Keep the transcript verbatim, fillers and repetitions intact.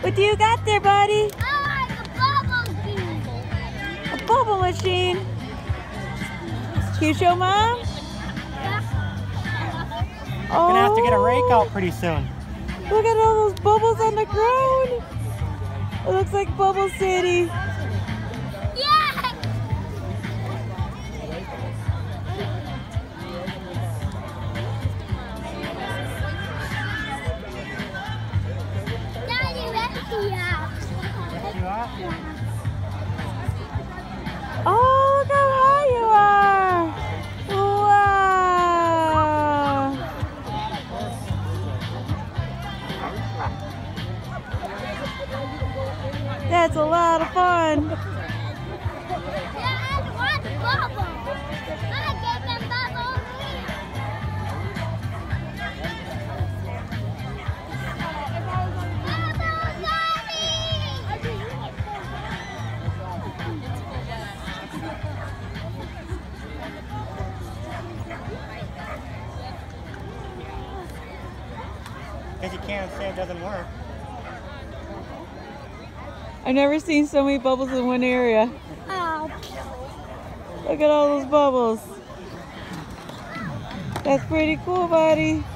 What do you got there, buddy? I like a bubble machine. A bubble machine. Can you show Mom? We're gonna have to get a rake out pretty soon. Look at all those bubbles on the ground. It looks like Bubble City. Yeah. Daddy, let's see out. Oh, look how high you are. Wow. That's a lot of fun. Yeah, I want bubbles. I gave them bubbles. Bubbles, Daddy! Because you can't say it doesn't work. I've never seen so many bubbles in one area. Oh. Look at all those bubbles. That's pretty cool, buddy.